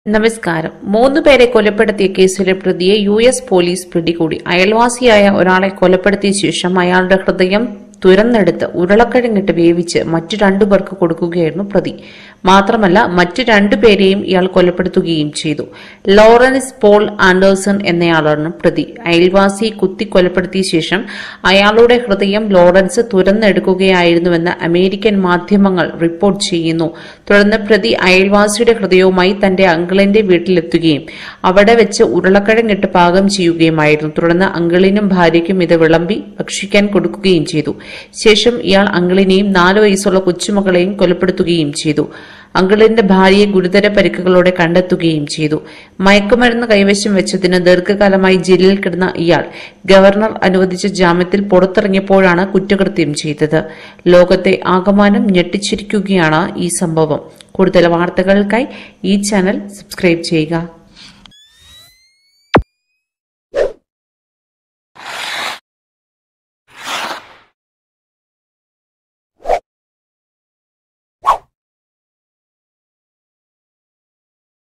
നമസ്കാരം. 3 പേരെ കൊലപ്പെടുത്തിയ കേസിലെ പ്രതിയെ യുഎസ് പോലീസ് പിടികൂടി. അയൽവാസിയായ ഒരാളെ കൊലപ്പെടുത്തിയ ശേഷം അയാളുടെ ഹൃദയം തുരന്നെടുത്ത് ഉരുളക്കിഴങ്ങിട്ട് വേവിച്ച് മറ്റു 2 പേർക്ക് കൊടുക്കുകയായിരുന്നു പ്രതി. മാത്രമല്ല മറ്റു 2 പേരെയും ഇയാൾ കൊലപ്പെടുത്തുകയും ചെയ്തു. ലോറൻസ് പോൾ ആൻഡേഴ്സൺ എന്നയാളാണ് പ്രതി. അയൽവാസിയെ കുത്തി കൊലപ്പെടുത്തിയ ശേഷം അയാളുടെ ഹൃദയം ലോറൻസ് തുരന്നെടുക്കുകയായിരുന്നുവെന്ന് അമേരിക്കൻ മാധ്യമങ്ങൾ റിപ്പോർട്ട് ചെയ്യുന്നു. തുടർന്ന് പ്രതി അയൽവാസിയുടെ ഹൃദയവുമായി തന്റെ അങ്കിളിന്റെ വീട്ടിലെത്തുകയും അവിടെ വെച്ച് ഉരുളക്കിഴങ്ങിട്ട് പാകം ചെയ്യുകയുമായിരുന്നു. തുടർന്ന് അങ്കിളിനും ഭാര്യയ്ക്കും ഇത് വിളമ്പി ഭക്ഷിക്കാൻ കൊടുക്കുകയും ചെയ്തു. ശേഷം ഇയാൾ അങ്കിളിനെയും 4 വയസ്സുള്ള കൊച്ചുമകളെയും കൊലപ്പെടുത്തുകയും ചെയ്തു. അങ്കിളിന്റെ ഭാര്യയെ ഗുരുതര പരിക്കുകളോടെ കണ്ടെത്തുകയും ചെയ്തു. മയക്കുമരുന്ന് കൈവശം വെച്ചതിന് ദീർഘകാലമായി ജയിലിൽ കിടന്ന ഇയാൾ ഗവർണർ അനുവദിച്ച ജാമ്യത്തിൽ പുറത്തിറങ്ങിയപ്പോഴാണ് കുറ്റകൃത്യം ചെയ്തത്. ലോകത്തെ ആകമാനം ഞെട്ടിച്ചിരിക്കുകയാണ് ഈ സംഭവം. കൂടുതൽ വാർത്തകൾക്കായി ഈ ചാനൽ സബ്സ്ക്രൈബ് ചെയ്യുക.